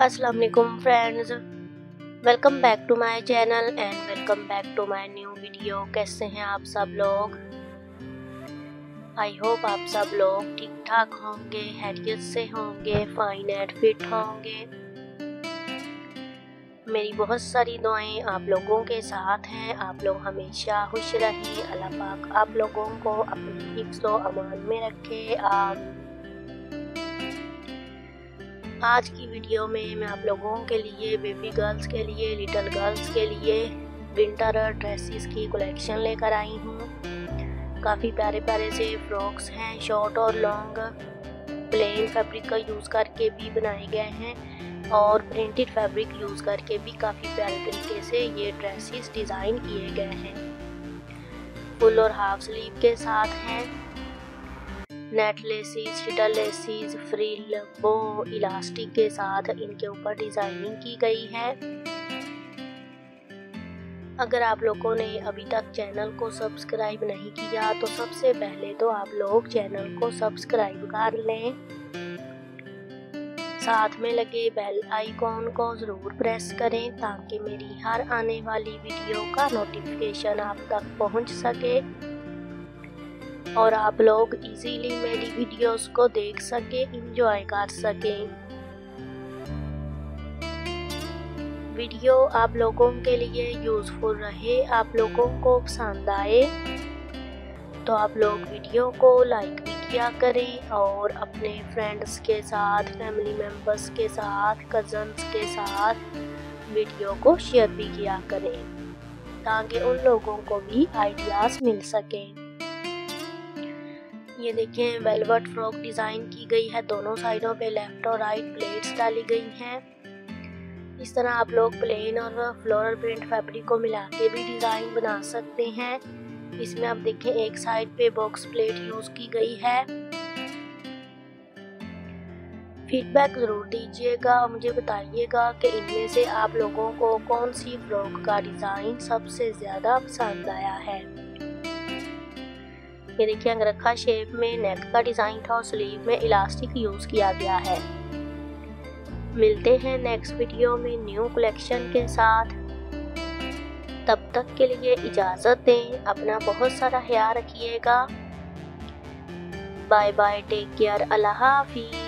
अस्सलाम वालेकुम friends, welcome back to my channel and welcome back to my new video. कैसे हैं आप सब लोग? आई होप आप सब लोग ठीक ठाक होंगे, खैरियत से होंगे, फाइन एंड फिट होंगे। मेरी बहुत सारी दुआएं आप लोगों के साथ हैं। आप लोग हमेशा खुश रहें, अल्लाह पाक आप लोगों को अपने हिफ्ज़ व अमान में रखे। आज की वीडियो में मैं आप लोगों के लिए, बेबी गर्ल्स के लिए, लिटिल गर्ल्स के लिए विंटर ड्रेसेस की कलेक्शन लेकर आई हूँ। काफ़ी प्यारे प्यारे से फ्रॉक्स हैं, शॉर्ट और लॉन्ग। प्लेन फैब्रिक का यूज़ करके भी बनाए गए हैं और प्रिंटेड फैब्रिक यूज़ करके भी काफ़ी प्यारे तरीके से ये ड्रेसेस डिज़ाइन किए गए हैं। फुल और हाफ स्लीव के साथ हैं। Net laces, shuttle laces, frill, bow, elastic के साथ इनके ऊपर डिजाइनिंग की गई है। अगर आप लोगों ने अभी तक चैनल को सब्सक्राइब नहीं किया तो सबसे पहले तो आप लोग चैनल को सब्सक्राइब कर लें। साथ में लगे बेल आइकॉन को ज़रूर प्रेस करें ताकि मेरी हर आने वाली वीडियो का नोटिफिकेशन आप तक पहुंच सके और आप लोग इजीली मेरी वीडियोस को देख सके, एंजॉय कर सकें। वीडियो आप लोगों के लिए यूज़फुल रहे, आप लोगों को पसंद आए तो आप लोग वीडियो को लाइक भी किया करें और अपने फ्रेंड्स के साथ, फैमिली मेम्बर्स के साथ, कज़न्स के साथ वीडियो को शेयर भी किया करें ताकि उन लोगों को भी आइडियाज़ मिल सकें। ये देखें, वेलवेट फ्रॉक डिज़ाइन की गई है। दोनों साइडों पे लेफ्ट और राइट प्लेट्स डाली गई हैं। इस तरह आप लोग प्लेन और फ्लोरल प्रिंट फैब्रिक को मिला के भी डिज़ाइन बना सकते हैं। इसमें आप देखें, एक साइड पे बॉक्स प्लेट यूज़ की गई है। फीडबैक ज़रूर दीजिएगा और मुझे बताइएगा कि इनमें से आप लोगों को कौन सी फ्रॉक का डिज़ाइन सबसे ज़्यादा पसंद आया है। ये देखिए, अंगरखा शेप में नेक का डिज़ाइन था और स्लीव में इलास्टिक यूज़ किया गया है। मिलते हैं नेक्स्ट वीडियो में न्यू कलेक्शन के साथ। तब तक के लिए इजाज़त दें। अपना बहुत सारा ख्याल रखिएगा। बाय बाय, टेक केयर, अल्लाह हाफिज़।